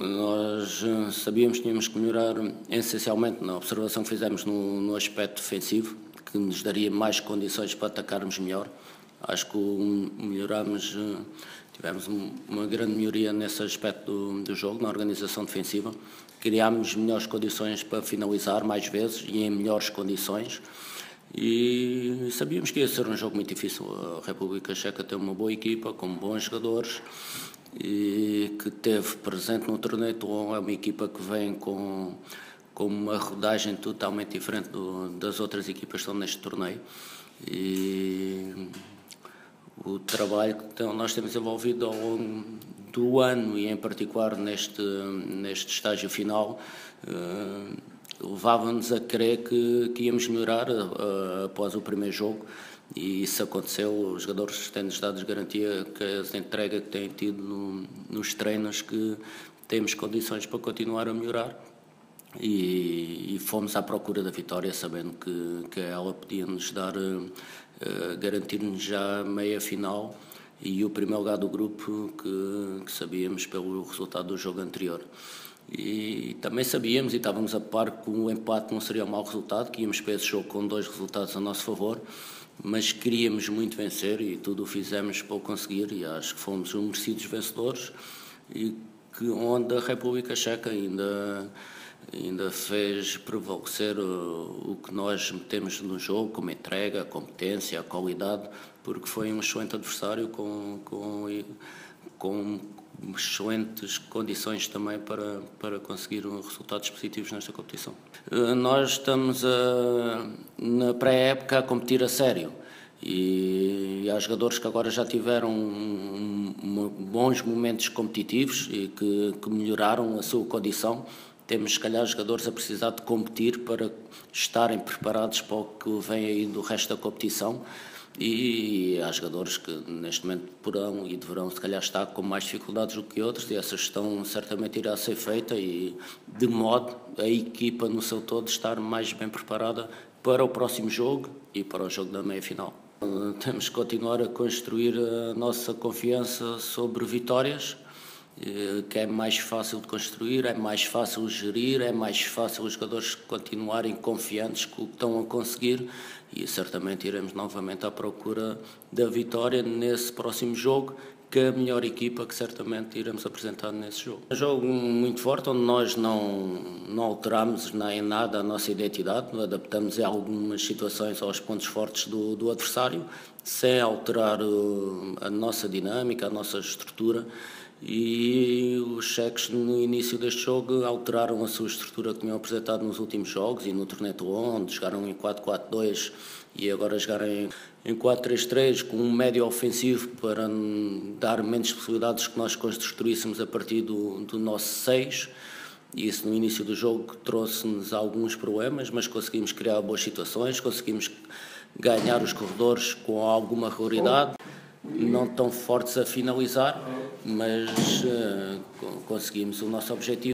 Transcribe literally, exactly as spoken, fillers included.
Nós eh, sabíamos que tínhamos que melhorar essencialmente na observação que fizemos no, no aspecto defensivo, que nos daria mais condições para atacarmos melhor. Acho que o, melhoramos, eh, tivemos uma grande melhoria nesse aspecto do, do jogo, na organização defensiva. Criámos melhores condições para finalizar mais vezes e em melhores condições. E sabíamos que ia ser um jogo muito difícil. A República Checa tem uma boa equipa, com bons jogadores, e que teve presente no torneio de Toulon. É uma equipa que vem com, com uma rodagem totalmente diferente do, das outras equipas que estão neste torneio. E o trabalho que nós temos envolvido ao longo do ano, e em particular neste, neste estágio final, uh, levava-nos a crer que, que íamos melhorar uh, após o primeiro jogo, e isso aconteceu. Os jogadores têm-nos dado garantia que a entrega que têm tido no, nos treinos, que temos condições para continuar a melhorar, e, e fomos à procura da vitória, sabendo que, que ela podia-nos dar, uh, garantir-nos já meia final e o primeiro lugar do grupo, que, que sabíamos pelo resultado do jogo anterior. E também sabíamos e estávamos a par que o empate não seria um mau resultado, que íamos para esse jogo com dois resultados a nosso favor, mas queríamos muito vencer e tudo o fizemos para o conseguir, e acho que fomos os merecidos vencedores, e que onde a República Checa ainda, ainda fez prevalecer o, o que nós metemos no jogo, como entrega, a competência, a qualidade, porque foi um excelente adversário com, com, com excelentes condições também para, para conseguir resultados positivos nesta competição. Nós estamos a, na pré-época a competir a sério, e há jogadores que agora já tiveram um, um, bons momentos competitivos e que, que melhoraram a sua condição. Temos, se calhar, jogadores a precisar de competir para estarem preparados para o que vem aí do resto da competição. E há jogadores que neste momento poderão e deverão, se calhar, estar com mais dificuldades do que outros, e essa gestão certamente irá ser feita, e de modo a equipa no seu todo estar mais bem preparada para o próximo jogo e para o jogo da meia-final. Temos que continuar a construir a nossa confiança sobre vitórias, que é mais fácil de construir, é mais fácil de gerir, é mais fácil os jogadores continuarem confiantes com o que estão a conseguir, e certamente iremos novamente à procura da vitória nesse próximo jogo, que é a melhor equipa que certamente iremos apresentar nesse jogo. É um jogo muito forte, onde nós não, não alteramos nem nada a nossa identidade, adaptamos em algumas situações aos pontos fortes do, do adversário, sem alterar a nossa dinâmica, a nossa estrutura. E os cheques no início deste jogo alteraram a sua estrutura que tinham apresentado nos últimos jogos e no torneio de Toulon, onde jogaram em quatro quatro dois e agora jogarem em quatro três três, com um médio ofensivo para dar menos possibilidades que nós construíssemos a partir do, do nosso seis. E isso no início do jogo trouxe-nos alguns problemas, mas conseguimos criar boas situações, conseguimos ganhar os corredores com alguma regularidade, não tão fortes a finalizar, mas uh, conseguimos o nosso objetivo.